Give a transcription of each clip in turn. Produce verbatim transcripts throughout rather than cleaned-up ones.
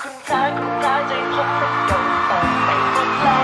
คุณพระคุณพระใจผมมันโดนตกไปหมดแล้ว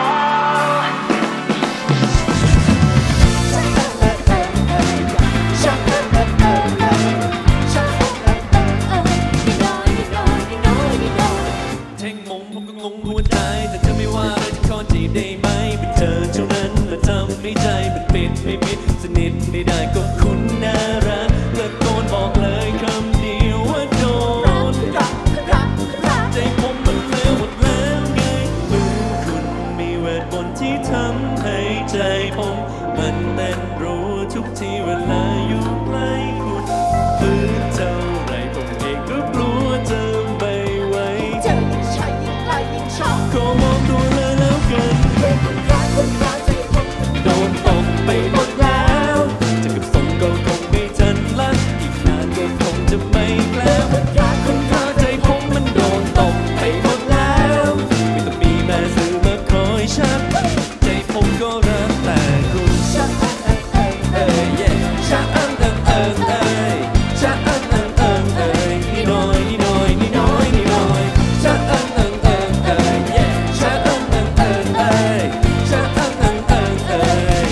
แทงมงผมก็งงหัวใจแต่เธอไม่ว่าเลยจะขอจีบได้ไหมเป็นเธอเท่านั้นและทำให้ใจมันปิดไม่มิดสนิทไม่ได้ก็คุณน่ารักและโดนบอกเลยคำเดียวว่าโดนใจผมมันเลวหมดแล้วไงมือคุณมีเวทมนต์ที่ทำให้ใจผมมันเต้นรัวทุกทีเวลาอยู่ใกล้คุณฝืนเท่าไรผมเองก็กลัวจะไม่ไหวเจอยิ่งใช่ยิ่งไล่ยิ่งชอบขอมองตัวเลยแล้วกันคุณพระคุณพระใจผมโดนตกไปหมดแล้วจะเก็บทรงก็คงไม่ทันละอีกนานก็คงจะไม่แล้วคุณพระคุณพระใจผมมันโดนตกไปหมดแล้วไม่ต้องมีแม่สื่อมาคอยชักใจผมก็รักแต่คุณชักเอ้ยเย่ชักเอิงเอิงเอิงเอ้ยชักเอิงเอิงเอิงเอ้ยนี่น้อยนี่น้อยนี่น้อยนี่น้อยชักเอิงเอิงเอิงเอ้ยเย่ชักเอิงเอิงเอิงเอ้ยชักเอิงเอิงเอิงเอ้ย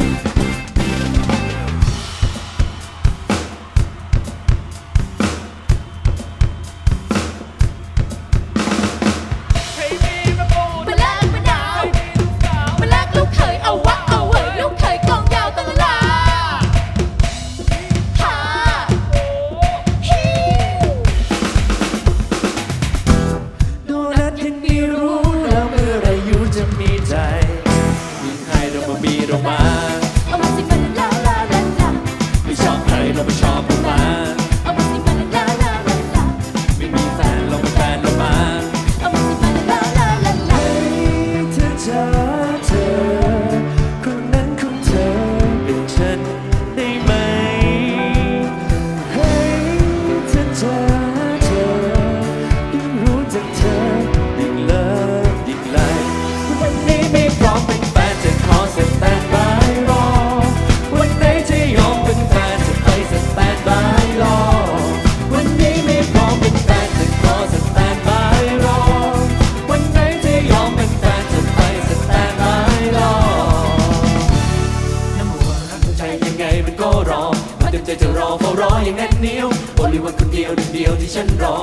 มาแลกมะนาวมาแลกลูกเขยเอาวะเอาเว้ยลูกเขยกองยาวตะละลาฮ่าฮิโดนัทยังไม่รู้แล้วเมื่อไรอยู่จะมีใจมีใครเรามามีเรามาเอามาสิมาลาลาลาลาไม่ชอบใครเราไม่ชอบเรามาเอามาสิมาลาลาลาลาไม่มีแฟนเราเป็นแฟนเรามาเอามาสิมาลาลาลาลาเธอเธอเธอคนนั้นของเธอเป็นฉันได้ไหมเฮ้ยเธอเธอเธอยิ่งรู้จักเธอยิ่งเลิฟยิ่งไล่วันนี้ไม่พร้อมเป็นแฟนจะขอสแตนบายรอวันไหนจะยอมเป็นแฟนจะไปสแตนบายรอวันนี้ไม่พร้อมเป็นแฟนจะขอสแตนบายรอวันไหนจะยอมเป็นแฟนจะไปสแตนบายรอน้ำหัวรักใจยังไงมันก็รอมาเต็มใจจะรอเฝ้ารออย่างแน่นเหนียวบริวันคนเดียวหนึ่งเดียวที่ฉันรอ